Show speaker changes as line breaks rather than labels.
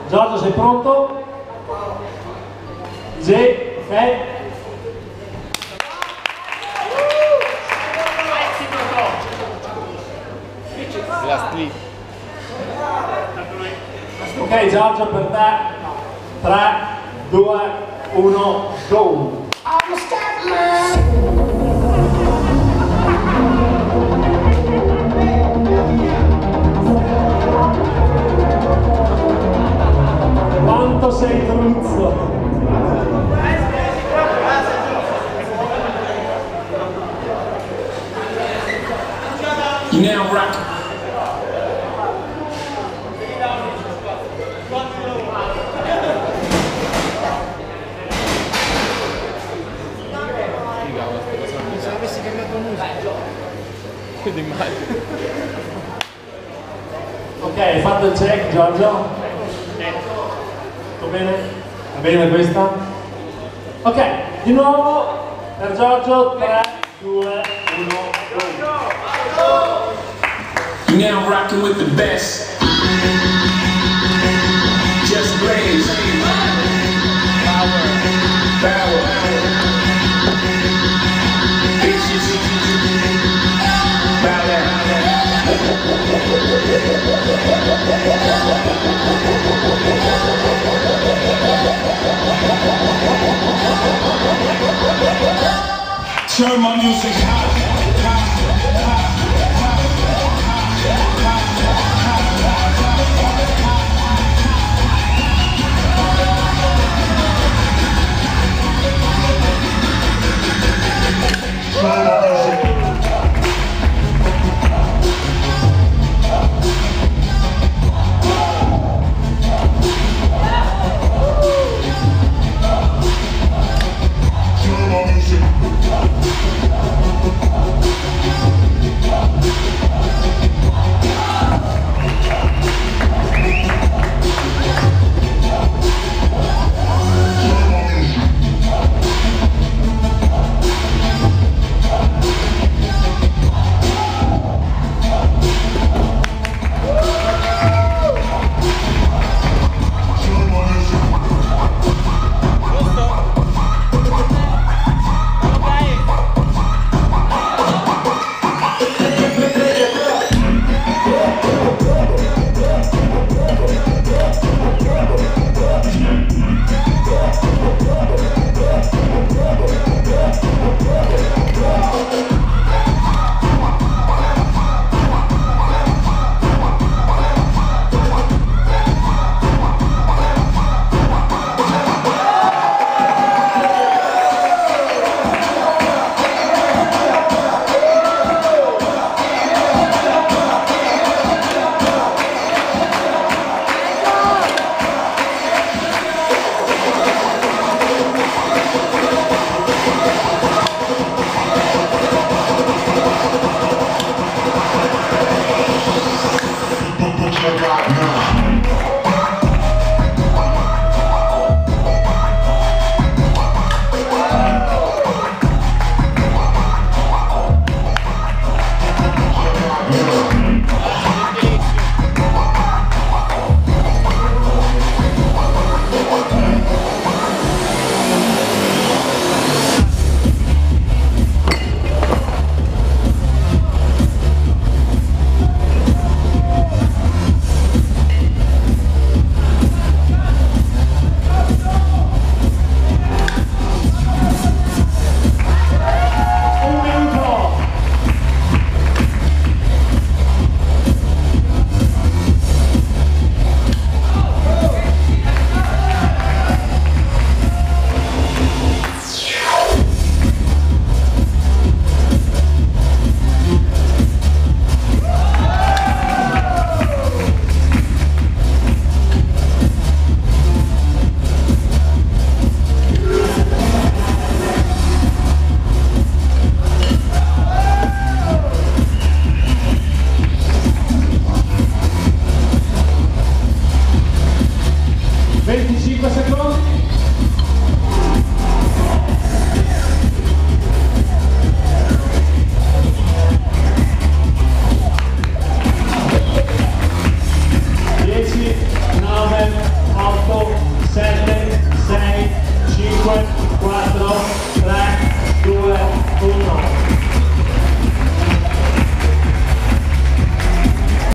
Giorgio, sei pronto? Sì, ok. Ok Giorgio, per te 3, 2, 1, go! I'm a Scatman! Quanto sei truzzo!
You now rock.
Se avessi cambiato musica. Quindi immagino.
Ok, hai fatto il check Giorgio? Va bene? Va bene questa? Ok, di nuovo per Giorgio 3, 2, 1, go!
You now rocking with the best. Just blaze. Power. Power. Bitches. Bow down. Turn my music high.
Secondi.